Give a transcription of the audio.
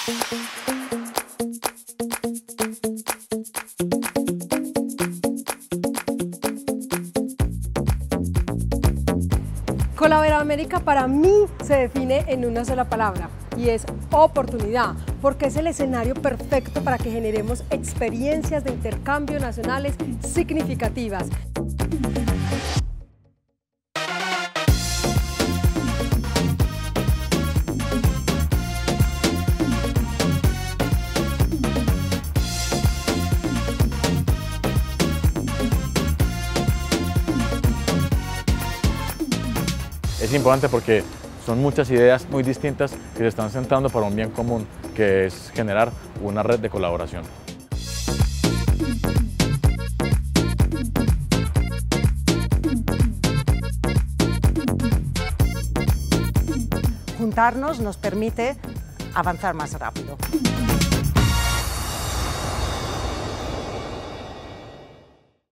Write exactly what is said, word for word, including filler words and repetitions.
Colaboramérica para mí se define en una sola palabra y es oportunidad, porque es el escenario perfecto para que generemos experiencias de intercambio nacionales significativas. Es importante porque son muchas ideas muy distintas que se están centrando para un bien común, que es generar una red de colaboración. Juntarnos nos permite avanzar más rápido.